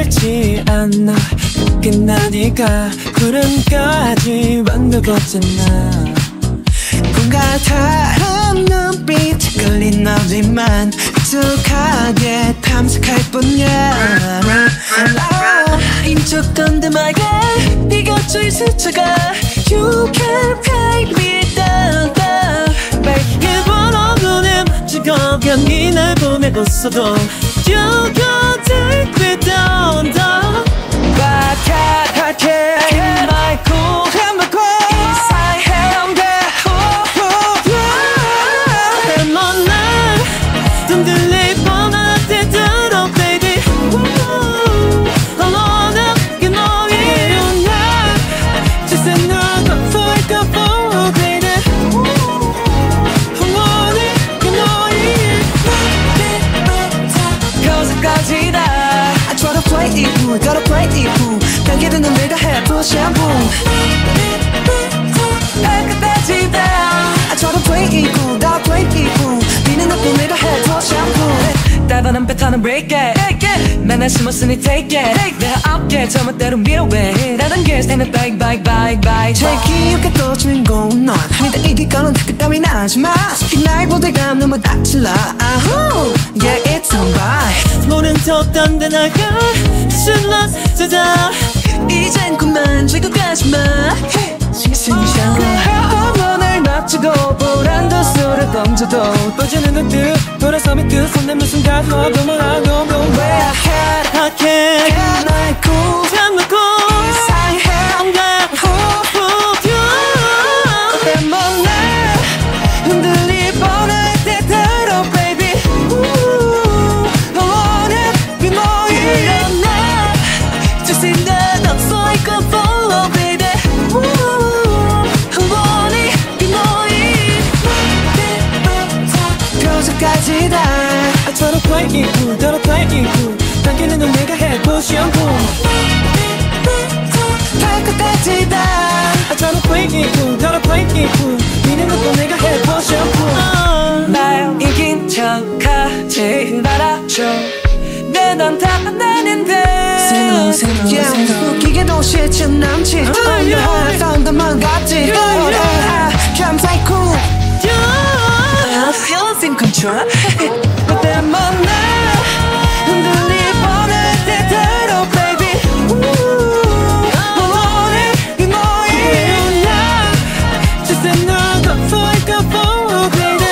보이지 않아 끝나니까 구름까지 완벽하잖아. 뭔가 다른 눈빛 끌린 너지만 익숙하게 탐색할 뿐이야. 인척던 듯하게 네 곁을 스쳐가 You can take me down, down. 밝게 번호는 즐겁게 날 보내고 있어도 You can take me down, down. 바깥하게 맑고 행복한 Gotta play it cool. 당기는 내가 해보고 끝까지 다 I try to play it cool. Gotta play it cool. 비는 나쁜 내가 해보고 따분한 패턴은 break it. 맨날 심었으니 take it. 내가 없게 잘못대로 밀어내 라는 게 stand back back back back. 제일 기억에 또 주인공은 넌 믿어 이기거는 그 따윈 하지마. 속히 날 보다가 너무 다칠라. 아후 Yeah it's alright. 모른 척던 데 나가 슬롯 찾아 이젠 그만追고 가지마. 날 맞추고 보란도 술을 던져도 빠지는 눈빛 돌아서면 그 손 내밀 순간 너도 뭐라고 왜 I can't 날 참고 이상해 온갖 호흡 때문에 흔들릴 뻔할 때 들어 baby. I wanna be more 일어나 줄 생각 없어 이거 follow baby. I wanna be more 그저까지 다 I try to play it cool, try to play it cool. 당기는 건 내가 해보시오 다 끝까지 다 I try to play it cool, try to play it cool. 미는 것도 내가 해보시오 날 이긴 척하지 말아줘. 내 넌 탓한다는데 웃기게도 싫진 않지. 싸운다만 같지. 감사히 cool I feel in control. 너 때문에 흔들릴 뻔할 때 들어 baby. I wanna be more 일어나 줄 생각 없어 이거 follow baby.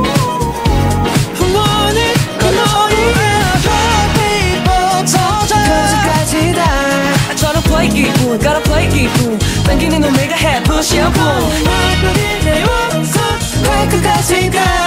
I wanna be more people 터져 그저까지 다 I try to play it cool, gotta play it cool. 당기는 건 내가 해보시오 끝까지 가